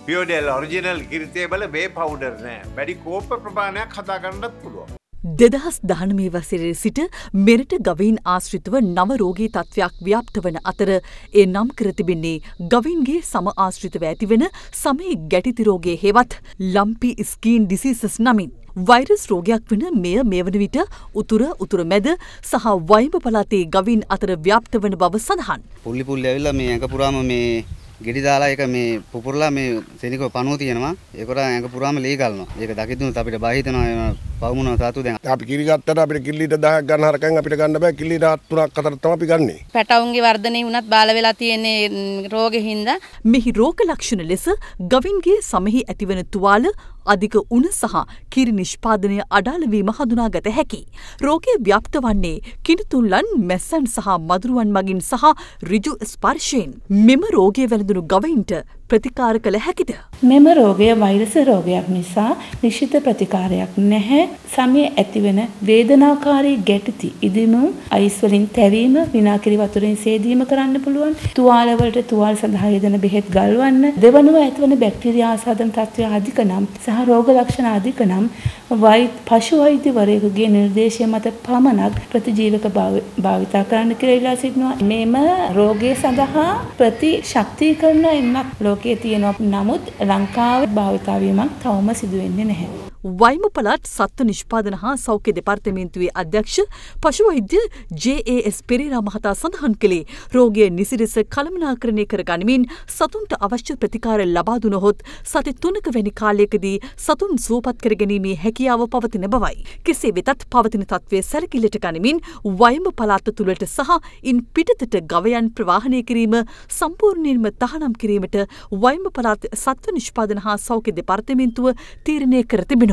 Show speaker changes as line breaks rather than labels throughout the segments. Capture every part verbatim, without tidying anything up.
පියෝඩෙල් original කිරිතේ බල වේ powder නෑ. වැඩි කෝප ප්‍රමාණයක් හදා ගන්නත් පුළුවන්.
දෙදහස් දහනවය වසරේ සිට මෙරට ගවයින් ආශ්‍රිතව නව රෝගී තත්ත්වයක් ව්‍යාප්ත වන අතර ඒ නම් කර තිබෙන්නේ ගවයින්ගේ සම ආශ්‍රිතව ඇතිවන සමේ ගැටිති රෝගයේ හේවත් ලම්පි ස්කීන් ඩිසීසස් නමින්. වෛරස් රෝගයක් වන මෙය මේ වන විට උතුර උතුර මැද සහ වයිඹ පළාතේ ගවයින් අතර ව්‍යාප්ත වන බව සඳහන්.
පුල්ලි පුල්ලි ඇවිල්ලා මේ ඇඟ පුරාම මේ ගෙඩි දාලා ඒක මේ පුපුරලා මේ සෙනිකව පණුව තියෙනවා. ඒකට ඇඟ පුරාම ලී ගලනවා. ඒක දකිද්දිම අපිට බය හිතෙනවා පවුමුණව සාතු දැන්.
අපි කිරි ගත්තට අපිට කිලි ලීටර් දහයක් ගන්න හරකෙන් අපිට ගන්න බෑ. කිලි ලීටර් තුනක් අතර තමයි අපි ගන්නෙ.
පැටවුන්ගේ වර්ධනය වුණත් බාල වෙලා තියෙන රෝගෙ හින්දා
මෙහි රෝග ලක්ෂණ ලෙස ගවින්ගේ සමෙහි ඇතිවන තුවාල අධික උණ සහ කිරි නිෂ්පාදනය අඩාල වීම හඳුනාගත හැකි. රෝගය ව්‍යාප්ත වන්නේ කිනිතුන්ලන් මැස්සන් සහ මදුරුවන් මගින් සහ ඍජු ස්පර්ශයෙන්. මෙම රෝගය වැළඳුණු ගවයින්ට ප්‍රතිකාර කළ හැකිද?
මෙම රෝගය වෛරස රෝගයක් නිසා නිශ්චිත ප්‍රතිකාරයක් නැහැ. සමයේ ඇතිවන වේදනාකාරී ගැටති ඉදිමුම් අයිස් වලින් තැවීම විනාකිරි වතුරෙන් සේදීම කරන්න පුළුවන්. තුවාල වලට තුවාල සඳහා යෙදෙන බෙහෙත් ගල්වන්න. දෙවනුව ඇතිවන බැක්ටීරියා ආසාදන තත්ත්වය අධික නම් සහ රෝග ලක්ෂණ අධික නම් වෛද්‍ය පශු වෛද්‍යවරයෙකුගේ නිර්දේශය මත පමණක් ප්‍රතිජීවක භාවිතා කරන්න කියලා ඉල්ලා සිටිනවා. මෙම රෝගය සඳහා ප්‍රතිශක්තිකරණ එන්නක් ලෝකයේ තියෙනවා. නමුත් ලංකාවේ භාවිතා වීමක් තවම සිදු වෙන්නේ නැහැ.
වයිම පළාත් සත්ව නිෂ්පාදන හා සෞඛ්‍ය දෙපාර්තමේන්තුවේ අධ්‍යක්ෂ පශු වෛද්‍ය ජේ ඒ එස් පෙරේරා මහතා සඳහන් කළේ රෝගය නිසිලෙස කළමනාකරණය කර ගනිමින් සතුන්ට අවශ්‍ය ප්‍රතිකාර ලබා දුනහොත් සති තුනක වැනි කාලයකදී සතුන් සුවපත් කර ගැනීමේ හැකියාව පවතින බවයි. කෙසේ වෙතත් පවතින තත්ත්වය සැලකිල්ලට ගනිමින් වයිම පළාත තුළට සහ ඉන් පිටතට ගවයන් ප්‍රවාහනය කිරීම සම්පූර්ණයෙන්ම තහනම් කිරීමට වයිම පළාත් සත්ව නිෂ්පාදන හා සෞඛ්‍ය දෙපාර්තමේන්තුව තීරණය කර තිබෙනවා.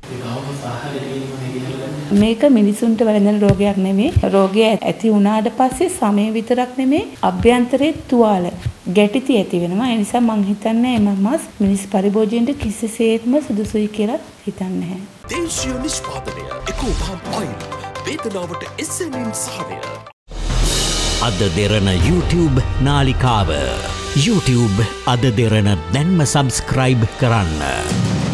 මේක මිනිසුන්ට වැළඳෙන රෝගයක් නෙමෙයි. රෝගය ඇති වුණාට පස්සේ සමය විතරක් නෙමෙයි අභ්‍යන්තරයේ තුවාල ගැටිති ඇති වෙනවා. ඒ නිසා මං හිතන්නේ එම මස් මිනිස් පරිභෝජනයට කිසිසේත්ම සුදුසුයි කියලා හිතන්නේ නැහැ.
දේශීය නිෂ්පාදනය එකෝපාම් ඔයිල් වේදනාවට එසෙනින් සාරය.
අද දෙරණ YouTube නාලිකාව YouTube අද දෙරණ දැන්ම සබස්ක්‍රයිබ් කරන්න.